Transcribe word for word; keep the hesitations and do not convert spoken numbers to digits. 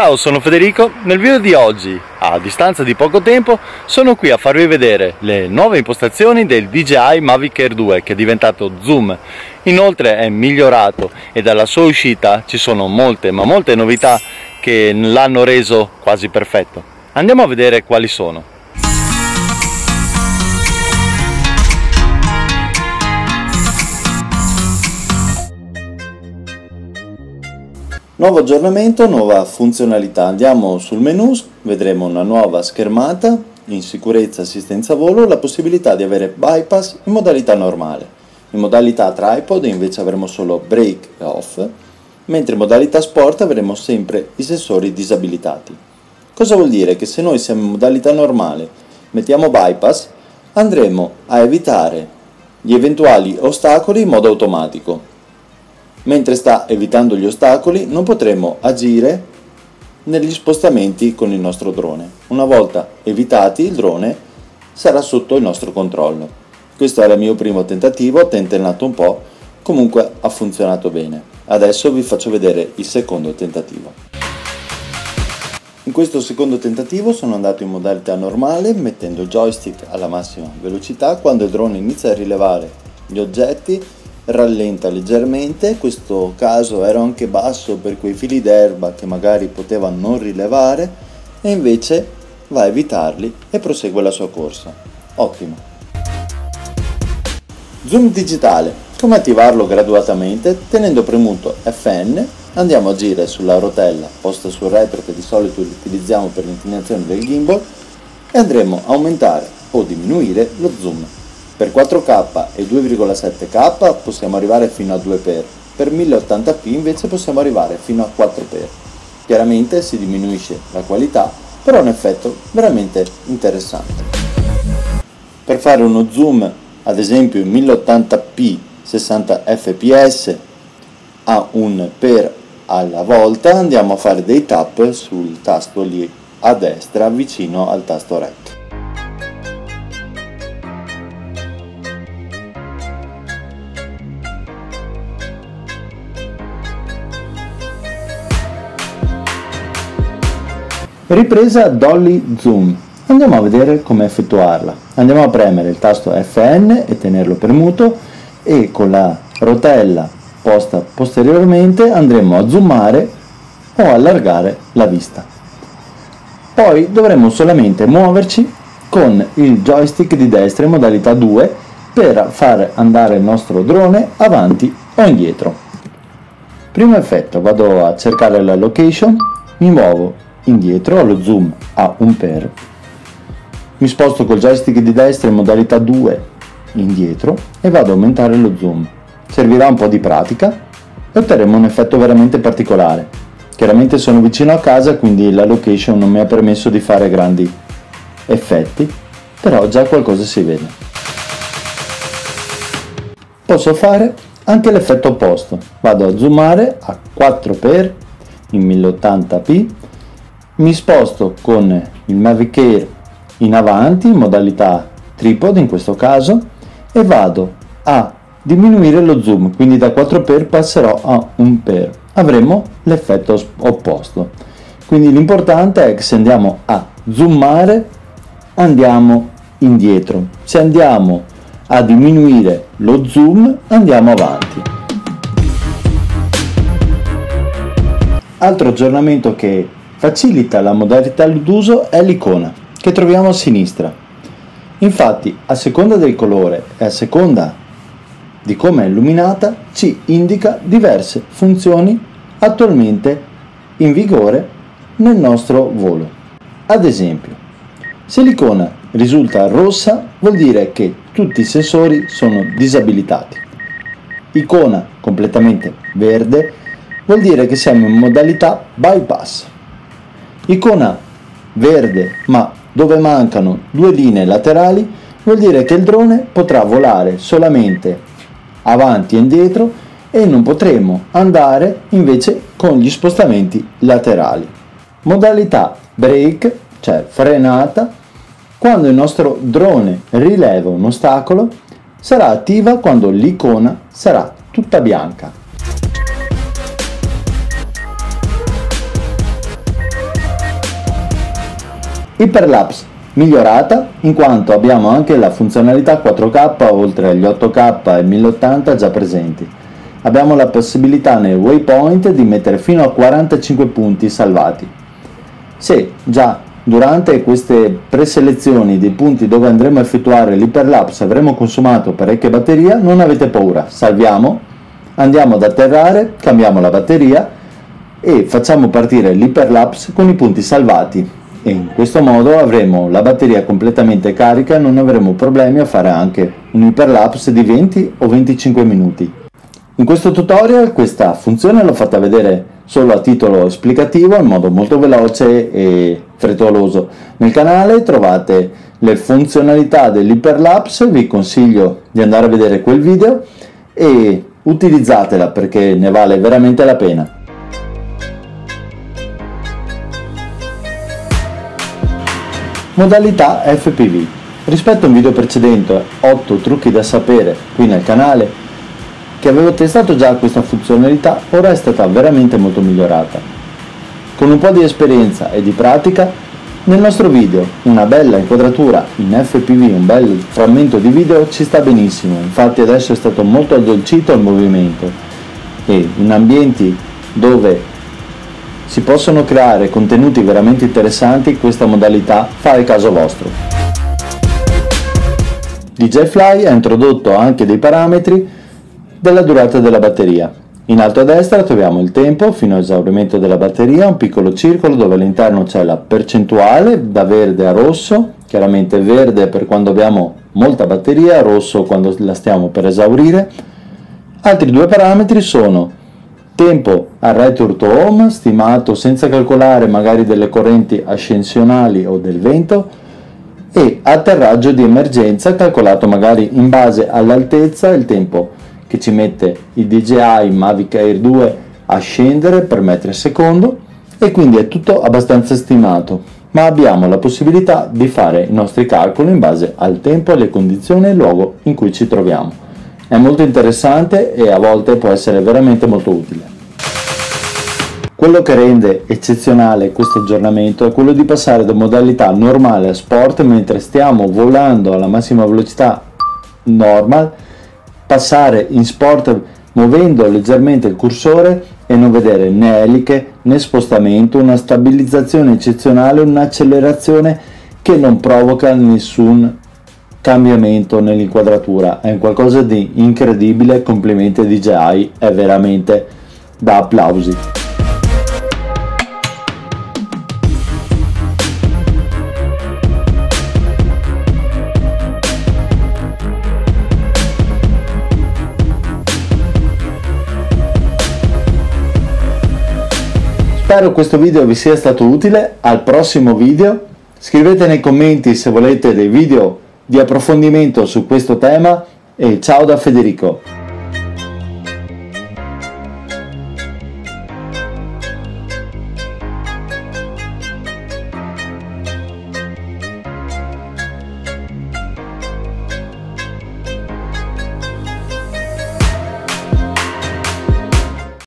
Ciao, sono Federico. Nel video di oggi, a distanza di poco tempo, sono qui a farvi vedere le nuove impostazioni del D J I Mavic Air due, che è diventato zoom. Inoltre è migliorato e dalla sua uscita ci sono molte ma molte novità che l'hanno reso quasi perfetto. Andiamo a vedere quali sono. Nuovo aggiornamento, nuova funzionalità. Andiamo sul menu, vedremo una nuova schermata in sicurezza assistenza volo, la possibilità di avere bypass in modalità normale. In modalità tripod invece avremo solo brake off, mentre in modalità sport avremo sempre i sensori disabilitati. Cosa vuol dire? Che se noi siamo in modalità normale, mettiamo bypass, andremo a evitare gli eventuali ostacoli in modo automatico. Mentre sta evitando gli ostacoli non potremo agire negli spostamenti con il nostro drone. Una volta evitati, il drone sarà sotto il nostro controllo. Questo era il mio primo tentativo, ho tentennato un po', comunque ha funzionato bene. Adesso vi faccio vedere il secondo tentativo. In questo secondo tentativo sono andato in modalità normale, mettendo il joystick alla massima velocità. Quando il drone inizia a rilevare gli oggetti, rallenta leggermente. In questo caso ero anche basso per quei fili d'erba che magari poteva non rilevare, e invece va a evitarli e prosegue la sua corsa. Ottimo. Zoom digitale. Come attivarlo graduatamente? Tenendo premuto F N andiamo a agire sulla rotella posta sul retro, che di solito utilizziamo per l'inclinazione del gimbal, e andremo a aumentare o diminuire lo zoom. Per quattro K e due virgola sette K possiamo arrivare fino a due x, per mille ottanta p invece possiamo arrivare fino a quattro x. Chiaramente si diminuisce la qualità, però è un effetto veramente interessante. Per fare uno zoom, ad esempio in mille ottanta p sessanta fps a un per alla volta, andiamo a fare dei tap sul tasto lì a destra vicino al tasto R E C. Ripresa dolly zoom. Andiamo a vedere come effettuarla. Andiamo a premere il tasto F N e tenerlo premuto, e con la rotella posta posteriormente andremo a zoomare o allargare la vista. Poi dovremo solamente muoverci con il joystick di destra in modalità due per far andare il nostro drone avanti o indietro. Primo effetto, vado a cercare la location, mi muovo indietro allo zoom a un per, mi sposto col joystick di destra in modalità due indietro e vado ad aumentare lo zoom. Servirà un po' di pratica e otterremo un effetto veramente particolare. Chiaramente sono vicino a casa, quindi la location non mi ha permesso di fare grandi effetti, però già qualcosa si vede. Posso fare anche l'effetto opposto, vado a zoomare a quattro x in mille ottanta p, mi sposto con il Mavic Air in avanti in modalità tripod in questo caso, e vado a diminuire lo zoom, quindi da quattro x passerò a un x. Avremo l'effetto opposto. Quindi l'importante è che se andiamo a zoomare andiamo indietro, se andiamo a diminuire lo zoom andiamo avanti. Altro aggiornamento che facilita la modalità d'uso è l'icona che troviamo a sinistra. Infatti, a seconda del colore e a seconda di come è illuminata, ci indica diverse funzioni attualmente in vigore nel nostro volo. Ad esempio, se l'icona risulta rossa vuol dire che tutti i sensori sono disabilitati. Icona completamente verde vuol dire che siamo in modalità bypass. Icona verde ma dove mancano due linee laterali vuol dire che il drone potrà volare solamente avanti e indietro e non potremo andare invece con gli spostamenti laterali. Modalità brake, cioè frenata, quando il nostro drone rileva un ostacolo, sarà attiva quando l'icona sarà tutta bianca. Hyperlapse migliorata in quanto abbiamo anche la funzionalità quattro K oltre agli otto K e mille ottanta già presenti. Abbiamo la possibilità nel waypoint di mettere fino a quarantacinque punti salvati. Se già durante queste preselezioni dei punti dove andremo a effettuare l'hyperlapse avremo consumato parecchia batteria, non avete paura, salviamo, andiamo ad atterrare, cambiamo la batteria e facciamo partire l'hyperlapse con i punti salvati e in questo modo avremo la batteria completamente carica e non avremo problemi a fare anche un hyperlapse di venti o venticinque minuti. In questo tutorial questa funzione l'ho fatta vedere solo a titolo esplicativo in modo molto veloce e frettoloso. Nel canale trovate le funzionalità dell'hyperlapse, vi consiglio di andare a vedere quel video e utilizzatela perché ne vale veramente la pena. Modalità F P V. Rispetto a un video precedente, otto trucchi da sapere, qui nel canale, che avevo testato già questa funzionalità, ora è stata veramente molto migliorata. Con un po' di esperienza e di pratica, nel nostro video una bella inquadratura in F P V, un bel frammento di video ci sta benissimo, infatti adesso è stato molto addolcito il movimento e in ambienti dove si possono creare contenuti veramente interessanti questa modalità fa il caso vostro. D J I Fly ha introdotto anche dei parametri della durata della batteria. In alto a destra troviamo il tempo fino all'esaurimento della batteria, un piccolo circolo dove all'interno c'è la percentuale da verde a rosso, chiaramente verde per quando abbiamo molta batteria, rosso quando la stiamo per esaurire. Altri due parametri sono tempo al return to home, stimato senza calcolare magari delle correnti ascensionali o del vento, e atterraggio di emergenza calcolato magari in base all'altezza, il tempo che ci mette il D J I Mavic Air due a scendere per metri al secondo, e quindi è tutto abbastanza stimato, ma abbiamo la possibilità di fare i nostri calcoli in base al tempo, alle condizioni e al luogo in cui ci troviamo. È molto interessante e a volte può essere veramente molto utile. Quello che rende eccezionale questo aggiornamento è quello di passare da modalità normale a sport mentre stiamo volando alla massima velocità normal, passare in sport muovendo leggermente il cursore e non vedere né eliche né spostamento, una stabilizzazione eccezionale, un'accelerazione che non provoca nessun cambiamento nell'inquadratura. È qualcosa di incredibile, complimenti a D J I, è veramente da applausi. Spero questo video vi sia stato utile. Al prossimo video, scrivete nei commenti se volete dei video di approfondimento su questo tema e ciao da Federico.